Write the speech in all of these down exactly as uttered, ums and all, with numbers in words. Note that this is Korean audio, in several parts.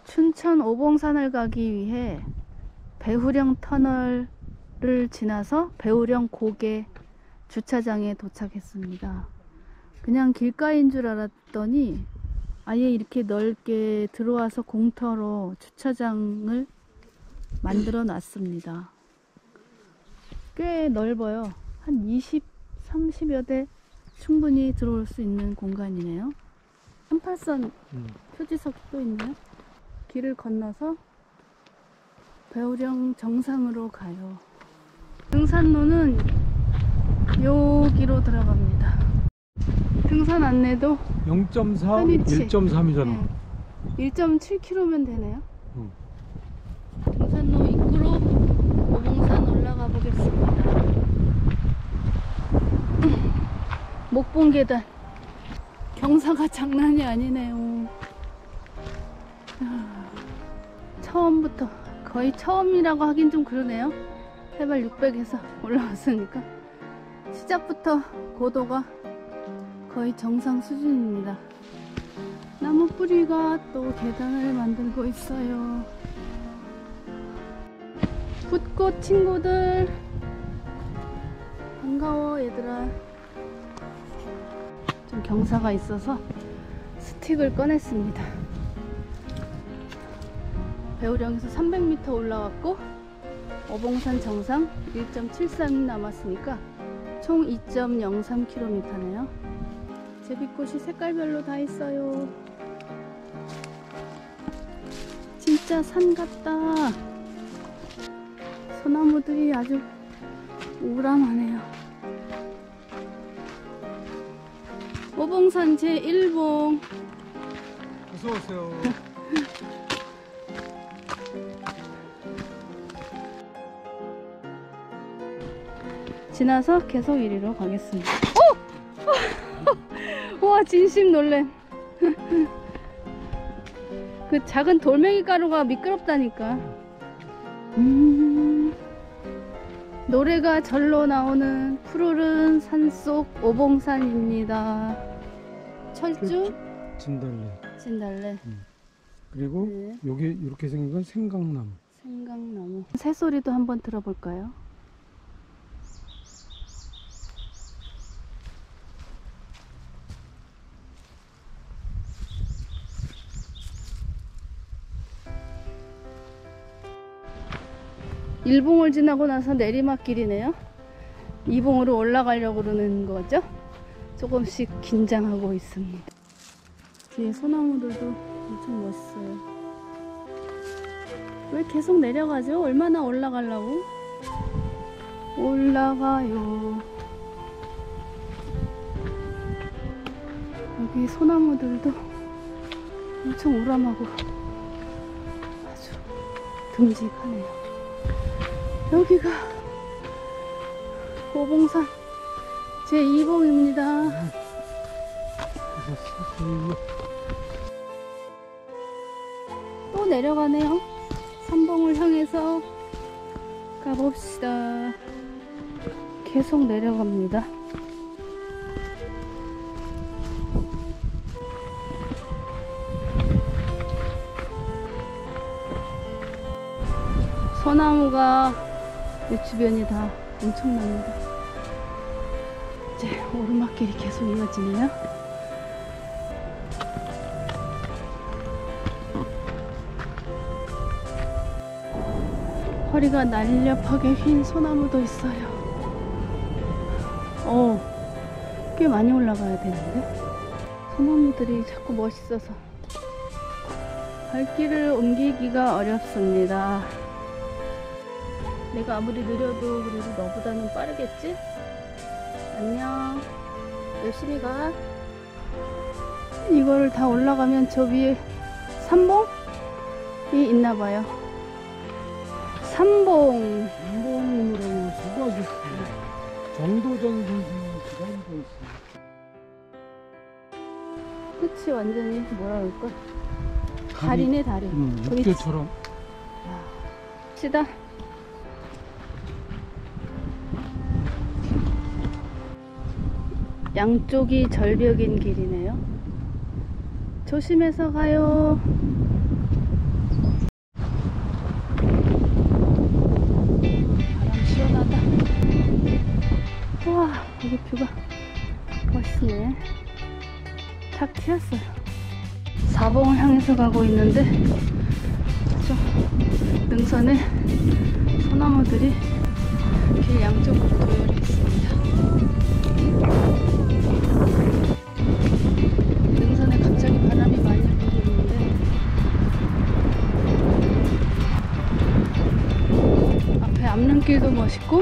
춘천 오봉산을 가기 위해 배후령 터널을 지나서 배후령 고개 주차장에 도착했습니다. 그냥 길가인 줄 알았더니 아예 이렇게 넓게 들어와서 공터로 주차장을 만들어 놨습니다. 꽤 넓어요. 한 이십, 삼십여 대 충분히 들어올 수 있는 공간이네요. 삼팔선 음. 표지석이 또 있네요. 길을 건너서 배후령 정상으로 가요. 등산로는 여기로 들어갑니다. 등산 안내도 영 점 사, 일 점 삼이잖아. 네. 일 점 칠 킬로미터면 되네요. 응. 등산로 입구로 오봉산 올라가 보겠습니다. 목봉 계단. 경사가 장난이 아니네요. 처음부터, 거의 처음이라고 하긴 좀 그러네요. 해발 육백에서 올라왔으니까 시작부터 고도가 거의 정상 수준입니다. 나무 뿌리가 또 계단을 만들고 있어요. 붓꽃 친구들 반가워. 얘들아, 좀 경사가 있어서 스틱을 꺼냈습니다. 배후령에서 삼백 미터 올라왔고 오봉산 정상 일 점 칠삼 남았으니까 총 이 점 영삼 킬로미터네요. 제비꽃이 색깔별로 다 있어요. 진짜 산 같다. 소나무들이 아주 우람하네요. 오봉산 제일 봉. 어서오세요. 지나서 계속 이리로 가겠습니다. 오! 와, 진심 놀랜. 그 작은 돌멩이 가루가 미끄럽다니까. 음, 노래가 절로 나오는 푸르른 산속 오봉산입니다. 철쭉, 진달래. 진달래. 음. 그리고 네. 여기 이렇게 생긴 건 생강나무. 생강나무. 새소리도 한번 들어볼까요? 일 봉을 지나고 나서 내리막길이네요. 이 봉으로 올라가려고 그러는 거죠. 조금씩 긴장하고 있습니다. 뒤에 소나무들도 엄청 멋있어요. 왜 계속 내려가죠? 얼마나 올라가려고? 올라가요. 여기 소나무들도 엄청 우람하고 아주 듬직하네요. 여기가 오봉산 제이 봉입니다. 또 내려가네요. 삼 봉을 향해서 가봅시다. 계속 내려갑니다. 소나무가 이 주변이 다 엄청납니다. 이제 오르막길이 계속 이어지네요. 허리가 날렵하게 휜 소나무도 있어요. 어, 꽤 많이 올라가야 되는데. 소나무들이 자꾸 멋있어서 발길을 옮기기가 어렵습니다. 내가 아무리 느려도 그래도 너보다는 빠르겠지? 안녕. 열심히 가. 이거를 다 올라가면 저 위에 삼 봉이 있나봐요. 삼 봉. 삼 봉이라고 수가 있어요. 정도전 선수가 있어요. 끝이 완전히 뭐라 그럴까? 다리네, 다리. 응, 육교처럼. 시다. 양쪽이 절벽인 길이네요. 조심해서 가요. 향해서 가고 있는데 저 능선에 소나무들이 길 양쪽으로 도열해 있습니다. 능선에 갑자기 바람이 많이 불고 있는데 앞에 암릉길도 멋있고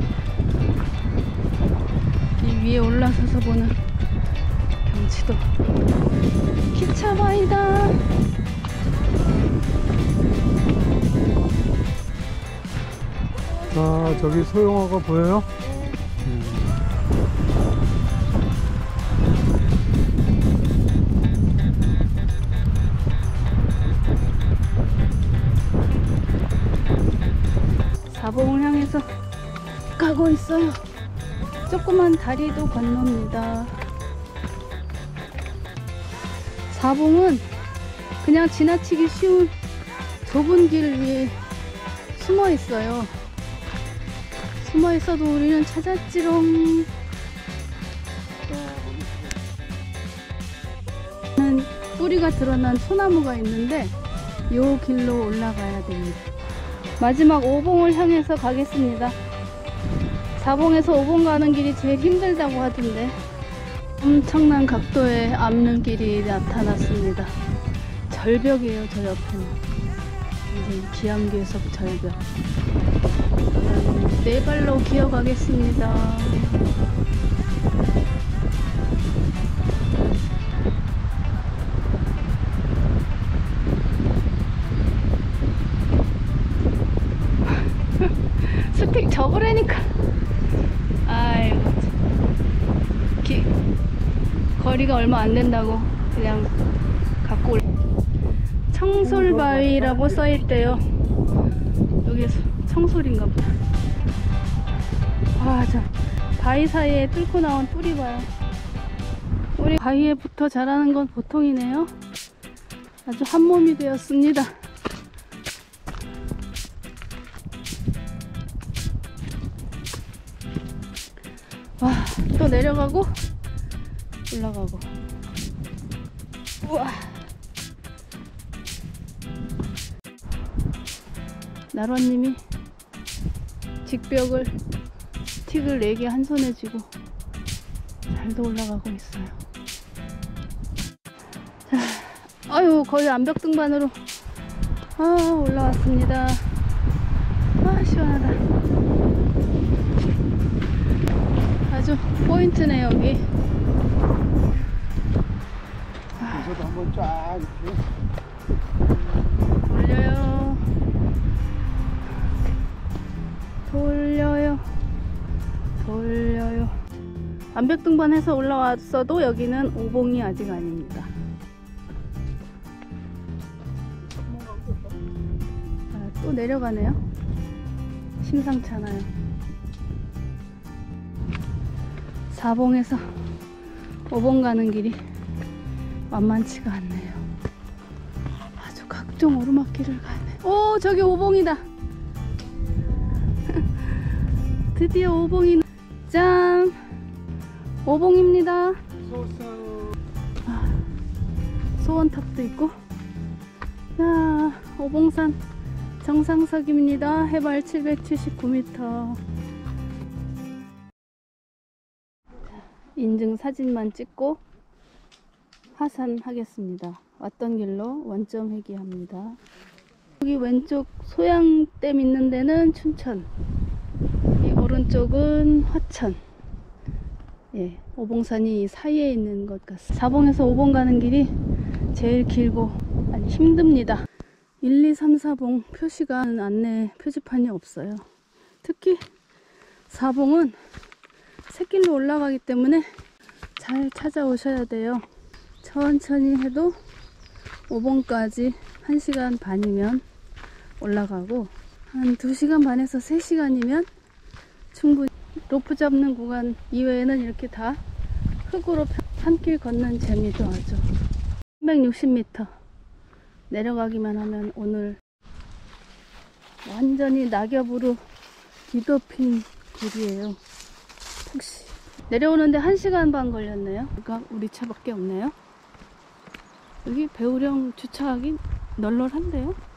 이 위에 올라서서 보는 경치도 기차바이다. 아, 저기 소용어가 보여요? 음. 사봉을 향해서 가고 있어요. 조그만 다리도 건넙니다. 사봉은 그냥 지나치기 쉬운 좁은 길 위에 숨어 있어요. 숨어 있어도 우리는 찾았지롱. 뿌리가 드러난 소나무가 있는데 요 길로 올라가야 됩니다. 마지막 오봉을 향해서 가겠습니다. 사봉에서 오봉 가는 길이 제일 힘들다고 하던데 엄청난 각도의 암릉길이 나타났습니다. 절벽이에요. 저 옆에는 이제 기암괴석 절벽. 네 발로 기어가겠습니다. 스틱 접으라니까. 아이고, 기, 거리가 얼마 안 된다고 그냥 갖고 올. 청솔바위라고 써있대요. 여기 청솔인가 보다. 와, 저 바위 사이에 뚫고 나온 뿌리 봐요. 뿌리 바위에 붙어 자라는 건 보통이네요. 아주 한 몸이 되었습니다. 와, 또 내려가고 올라가고. 우와, 나루아님이 직벽을 스틱을 네 개 한 손에 쥐고 잘도 올라가고 있어요. 자, 아유, 거의 암벽 등반으로 아 올라왔습니다. 아, 시원하다. 아주 포인트네 여기. 여기서도 한번 쫙 이렇게 돌려요. 돌려요. 돌려요. 암벽 등반해서 올라왔어도 여기는 오봉이 아직 아닙니다. 아, 또 내려가네요. 심상치 않아요. 사봉에서 오봉 가는 길이 만만치가 않네요. 아주 각종 오르막길을 가네. 오, 저기 오봉이다. 드디어 오봉이. 짠! 오봉입니다. 아, 소원탑도 있고. 자, 오봉산 정상석입니다. 해발 칠백칠십구 미터. 인증 사진만 찍고 하산하겠습니다. 왔던 길로 원점 회귀합니다. 여기 왼쪽 소양댐 있는 데는 춘천, 이 오른쪽은 화천. 예, 오봉산이 이 사이에 있는 것 같습니다. 사봉에서 오봉 가는 길이 제일 길고 아니 힘듭니다. 일, 이, 삼, 사봉 표시가 안내 표지판이 없어요. 특히 사봉은 샛길로 올라가기 때문에 잘 찾아오셔야 돼요. 천천히 해도 오봉까지 한 시간 반이면 올라가고 한 두 시간 반에서 세 시간이면 충분히. 로프 잡는 구간 이외에는 이렇게 다 흙으로 산길 걷는 재미도 아주. 삼백육십 미터 내려가기만 하면 오늘 완전히 낙엽으로 뒤덮인 길이에요. 혹시 내려오는데 한 시간 반 걸렸네요. 그러니까 우리 차밖에 없네요. 여기 배우령 주차하기 널널한데요?